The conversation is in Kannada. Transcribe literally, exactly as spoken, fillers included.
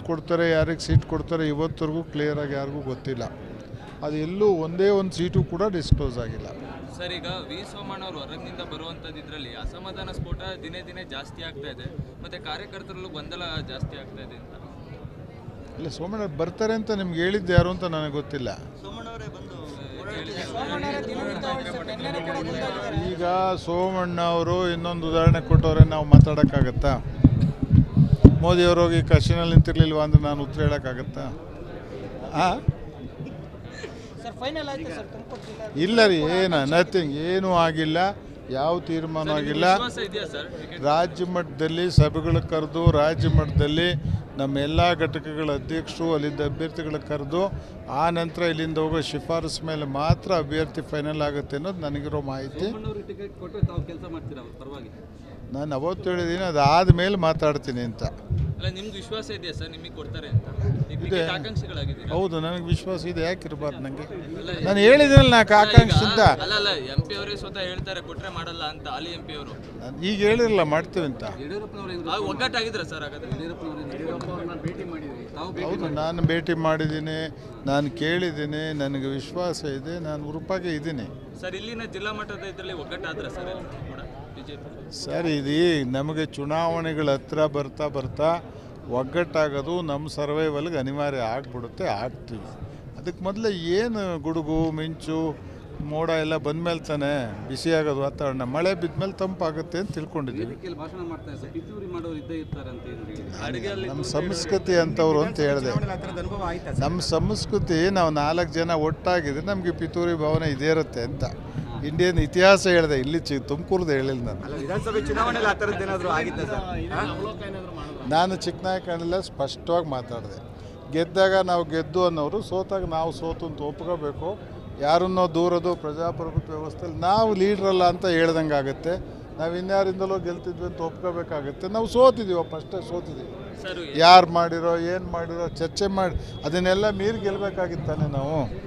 ಕೊಡ್ತಾರೆ, ಯಾರಿಗೆ ಸೀಟ್ ಕೊಡ್ತಾರೆ ಇವತ್ತರೆಗೂ ಕ್ಲಿಯರಾಗಿ ಯಾರಿಗೂ ಗೊತ್ತಿಲ್ಲ. ಅದು ಎಲ್ಲೂ ಒಂದೇ ಒಂದು ಸೀಟು ಕೂಡ ಡಿಸ್ಕ್ಲೋಸ್ ಆಗಿಲ್ಲ. ಸರ್, ಈಗ ವಿ ಸೋಮಣ್ಣ ಅವರು ಹೊರಗಿನಿಂದ ಬರುವಂಥದ್ದು ಇದರಲ್ಲಿ ಅಸಮಾಧಾನ ಸ್ಫೋಟ ದಿನೇ ದಿನೇ ಜಾಸ್ತಿ ಆಗ್ತಾ ಇದೆ, ಮತ್ತು ಕಾರ್ಯಕರ್ತರಲ್ಲೂ ಗೊಂದಲ ಜಾಸ್ತಿ ಆಗ್ತಾ ಇದೆ ಅಂತ. ಇಲ್ಲ, ಸೋಮಣ್ಣ ಬರ್ತಾರೆ ಅಂತ ನಿಮ್ಗೆ ಹೇಳಿದ್ದು ಯಾರು ಅಂತ ನನಗೆ ಗೊತ್ತಿಲ್ಲ. ಈಗ ಸೋಮಣ್ಣ ಅವರು ಇನ್ನೊಂದು ಉದಾಹರಣೆ ಕೊಟ್ಟವ್ರೆ, ನಾವು ಮಾತಾಡೋಕ್ಕಾಗತ್ತಾ? ಮೋದಿಯವರು ಹೋಗಿ ಕಶಿನಲ್ಲಿ ನಿಂತಿರ್ಲಿಲ್ವಾ ಅಂದ್ರೆ ನಾನು ಉತ್ತರ ಹೇಳೋಕ್ಕಾಗತ್ತಾ? ಹಾಂ, ಇಲ್ಲ ರೀ, ಏನು ನಥಿಂಗ್, ಏನೂ ಆಗಿಲ್ಲ, ಯಾವ ತೀರ್ಮಾನ ಆಗಿಲ್ಲ. ರಾಜ್ಯ ಮಟ್ಟದಲ್ಲಿ ಸಭೆಗಳು ಕರೆದು ರಾಜ್ಯ ಮಟ್ಟದಲ್ಲಿ ನಮ್ಮೆಲ್ಲ ಘಟಕಗಳ ಅಧ್ಯಕ್ಷರು ಅಲ್ಲಿದ್ದ ಅಭ್ಯರ್ಥಿಗಳು ಕರೆದು ಆ ನಂತರ ಇಲ್ಲಿಂದ ಹೋಗೋ ಶಿಫಾರಸು ಮೇಲೆ ಮಾತ್ರ ಅಭ್ಯರ್ಥಿ ಫೈನಲ್ ಆಗುತ್ತೆ ಅನ್ನೋದು ನನಗಿರೋ ಮಾಹಿತಿ. ನಾನು ಅವತ್ತು ಹೇಳಿದ್ದೀನಿ, ಅದಾದ ಮೇಲೆ ಮಾತಾಡ್ತೀನಿ ಅಂತ. ನಿಮ್ಗೆ ವಿಶ್ವಾಸ ಇದೆಯಾ ಸರ್ ನಿಮಗೆ ಕೊಡ್ತಾರೆ ಅಂತ? ಇದೆ, ಹೌದು, ನನಗೆ ವಿಶ್ವಾಸ ಇದೆ. ಯಾಕಿರಬಾರ್ದು? ನನಗೆ ನಾನು ಹೇಳಿದ್ದೀನಲ್ಲ, ನಾಲ್ಕು ಆಕಾಂಕ್ಷಿಂದ. ಅಲ್ಲ ಅಲ್ಲ ಎಂ ಪಿ ಅವರೇ ಸ್ವತಃ ಹೇಳ್ತಾರೆ ಕೊಟ್ಟರೆ ಮಾಡಲ್ಲ ಅಂತ. ಅಲ್ಲಿ ಎಂ ಪಿ ಅವರು ಈಗ ಹೇಳಿರಲ್ಲ ಮಾಡ್ತೀವಿ ಅಂತ. ಒಗ್ಗಟ್ಟಾಗಿದ್ರೆ ಸರ್ ಹಾಗಾದ್ರೆ ಹೌದು, ನಾನು ಭೇಟಿ ಮಾಡಿದ್ದೀನಿ, ನಾನು ಕೇಳಿದ್ದೀನಿ, ನನಗೆ ವಿಶ್ವಾಸ ಇದೆ, ನಾನು ಉರುಪಾಗೆ ಇದ್ದೀನಿ. ಸರ್, ಇಲ್ಲಿನ ಜಿಲ್ಲಾ ಮಟ್ಟದ ಇದರಲ್ಲಿ ಒಗ್ಗಟ್ಟಾದ್ರೆ ಸರ್ ಕೂಡ ಬಿಜೆಪಿ ಸರ್, ಇದು ನಮಗೆ ಚುನಾವಣೆಗಳ ಹತ್ರ ಬರ್ತಾ ಬರ್ತಾ ಒಗ್ಗಟ್ಟಾಗೋದು ನಮ್ಮ ಸರ್ವೈವಲ್ಗೆ ಅನಿವಾರ್ಯ ಆಗ್ಬಿಡುತ್ತೆ, ಆಗ್ತೀವಿ. ಅದಕ್ಕೆ ಮೊದಲೇ ಏನು ಗುಡುಗು ಮಿಂಚು ಮೋಡ ಎಲ್ಲ ಬಂದಮೇಲೆ ತಾನೇ ಬಿಸಿ ಆಗೋದು ವಾತಾವರಣ. ಮಳೆ ಬಿದ್ಮೇಲೆ ತಂಪಾಗುತ್ತೆ ಅಂತ ತಿಳ್ಕೊಂಡಿದ್ದೀವಿ. ನಮ್ಮ ಸಂಸ್ಕೃತಿ ಅಂತವ್ರು ಅಂತ ಹೇಳಿದೆ. ನಮ್ಮ ಸಂಸ್ಕೃತಿ ನಾವು ನಾಲ್ಕು ಜನ ಒಟ್ಟಾಗಿದ್ರೆ ನಮಗೆ ಪಿತೂರಿ ಭಾವನೆ ಇದೇ ಇರುತ್ತೆ ಅಂತ. ಇಂಡಿಯನ್ ಇತಿಹಾಸ ಹೇಳಿದೆ, ಇಲ್ಲಿ ಚಿ ತುಮಕೂರ್ದು ಹೇಳಿಲ್ಲ ನಾನು. ವಿಧಾನಸಭೆ ಚುನಾವಣೆಯಲ್ಲಿ ಆ ಥರದ್ದು ಏನಾದರೂ ಆಗಿತ್ತು ಸರ್? ನಾನು ಚಿಕ್ಕನಾಯಕನೆಲ್ಲ ಸ್ಪಷ್ಟವಾಗಿ ಮಾತಾಡಿದೆ. ಗೆದ್ದಾಗ ನಾವು ಗೆದ್ದು ಅನ್ನೋರು, ಸೋತಾಗ ನಾವು ಸೋತು ಅಂತ ಒಪ್ಕೋಬೇಕು. ಯಾರನ್ನೋ ದೂರದು ಪ್ರಜಾಪ್ರಭುತ್ವ ವ್ಯವಸ್ಥೆಯಲ್ಲಿ ನಾವು ಲೀಡ್ರಲ್ಲ ಅಂತ ಹೇಳ್ದಂಗೆ ಆಗುತ್ತೆ. ನಾವು ಇನ್ಯಾರಿಂದಲೋ ಗೆಲ್ತಿದ್ವಿ ಅಂತ ಒಪ್ಕೋಬೇಕಾಗುತ್ತೆ. ನಾವು ಸೋತಿದ್ದೀವಪ್ಪ, ಅಷ್ಟೇ ಸೋತಿದ್ದೀವಿ. ಯಾರು ಮಾಡಿರೋ ಏನು ಮಾಡಿರೋ ಚರ್ಚೆ ಮಾಡಿ ಅದನ್ನೆಲ್ಲ ಮೀರಿ ಗೆಲ್ಲಬೇಕಾಗಿತ್ತಾನೆ ನಾವು.